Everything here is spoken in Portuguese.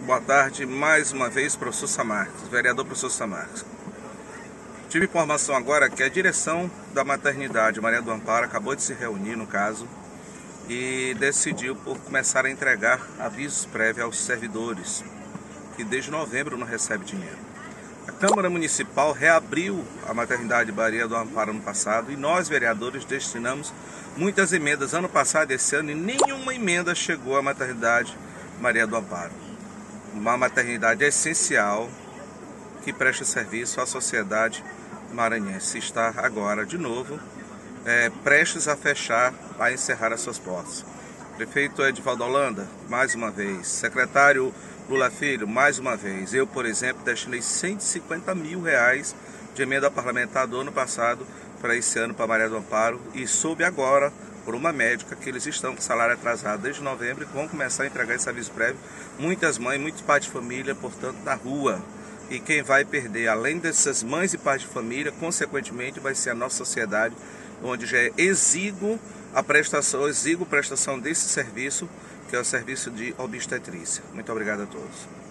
Boa tarde, mais uma vez, professor Samarques, vereador professor Samarques. Tive informação agora que a direção da maternidade Maria do Amparo acabou de se reunir, no caso, e decidiu por começar a entregar avisos prévios aos servidores, que desde novembro não recebem dinheiro. A Câmara Municipal reabriu a maternidade Maria do Amparo ano passado e nós, vereadores, destinamos muitas emendas ano passado e esse ano, e nenhuma emenda chegou à maternidade Maria do Amparo. Uma maternidade essencial que presta serviço à sociedade maranhense. Está agora, de novo, prestes a fechar, a encerrar as suas portas. Prefeito Edivaldo Holanda, mais uma vez. Secretário Lula Filho, mais uma vez. Eu, por exemplo, destinei R$150 mil de emenda parlamentar do ano passado para esse ano para Maria do Amparo e soube agora, por uma médica, que eles estão com salário atrasado desde novembro e vão começar a entregar esse aviso prévio. Muitas mães, muitos pais de família, portanto, na rua. E quem vai perder, além dessas mães e pais de família, consequentemente, vai ser a nossa sociedade, onde já é exíguo a prestação desse serviço, que é o serviço de obstetrícia. Muito obrigado a todos.